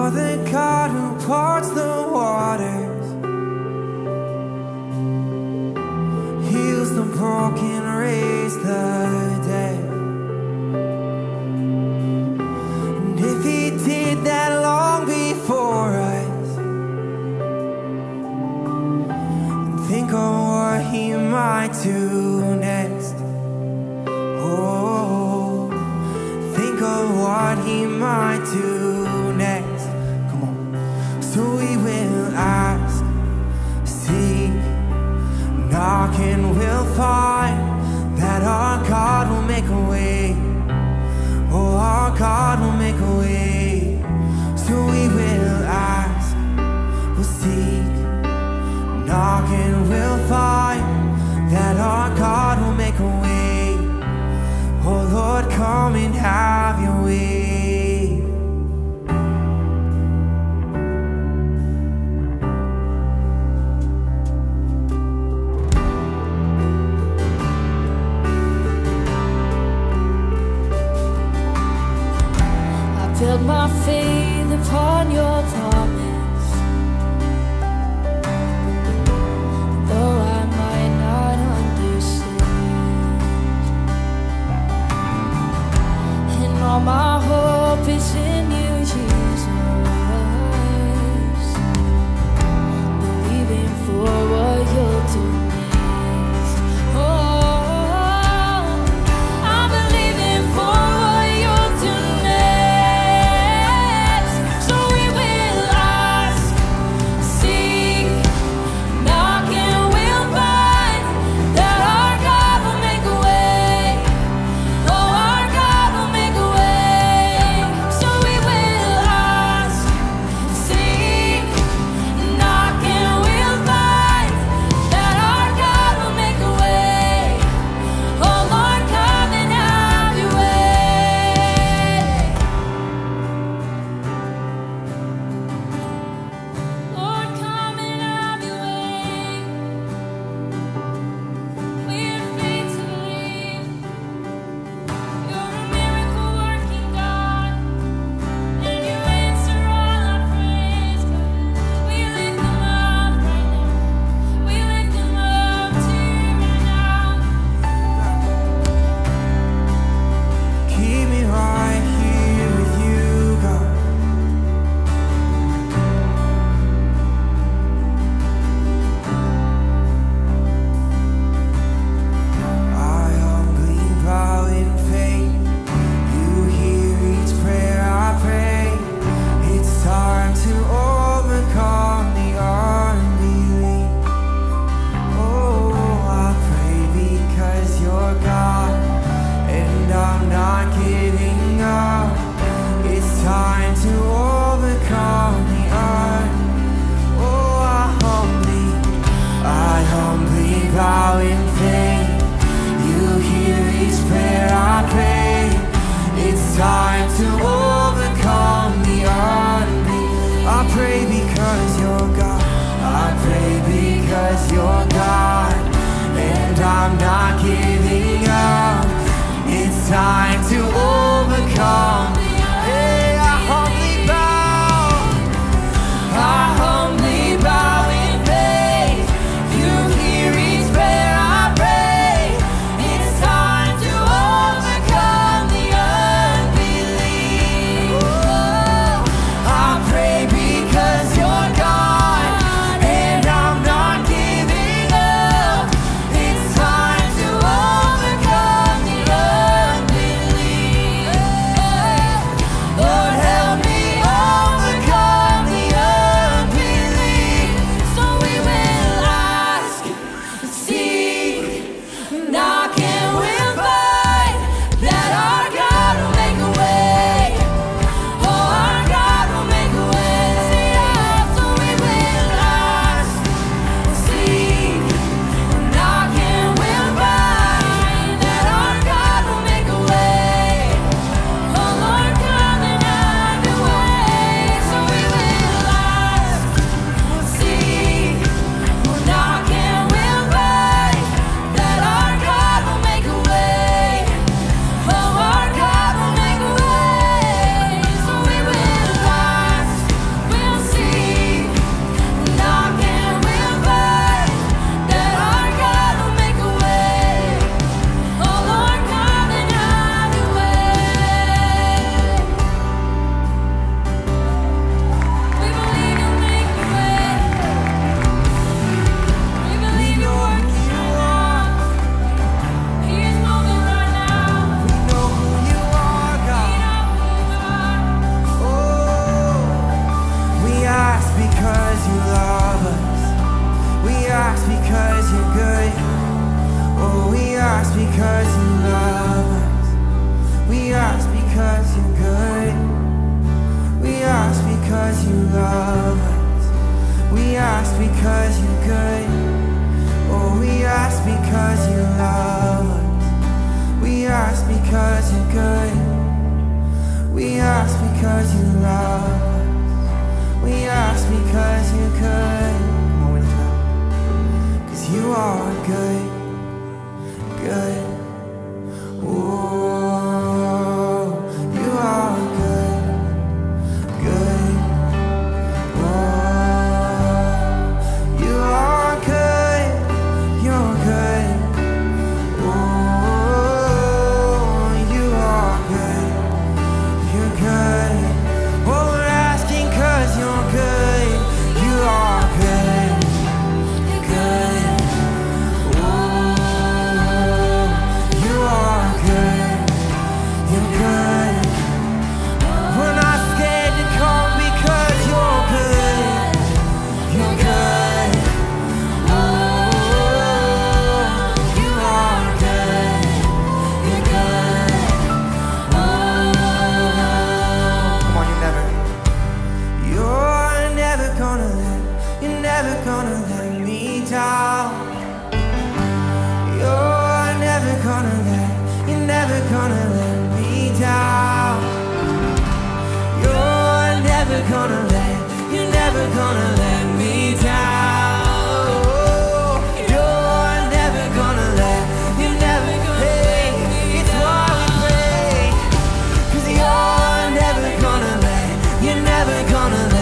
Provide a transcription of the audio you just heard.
You're the God who parts the waters, heals the broken, raise the dead. And if he did that long before us, think of what he might do next. Oh, think of what he might do next. Come on. So we will ask, seek, knock, and we'll find that our God will make a way. Oh, our God will make a way. So we will ask, we'll seek, knock, and we'll find that our God will make a way. Oh Lord, come and have your way. I build my faith upon your promise, though I might not understand, and all my hope is in you, Jesus, believing for what you'll do next. Oh, I'm believing for what you'll do next. So we will because you love us. We ask because you're good. We ask because you love us. We ask because you're good. Oh, we ask because you love us. We ask because you're good. We ask because you love us. We ask because you're good. Come on, with us. 'Cause you are good, good. Oh, you are good, good. Oh, you are good, you're good. Oh, you are good, you're good. Oh, we're asking 'cause you're good. You are good, good. Oh, you are good, you're good. We're not scared to come because you're good, you're good. Oh, you are good, you're good. Oh, come on, you're never gonna let me down. You're never gonna let me down. You're never gonna let me down. You're never gonna let, hey, it's why we pray. 'Cause you're never gonna let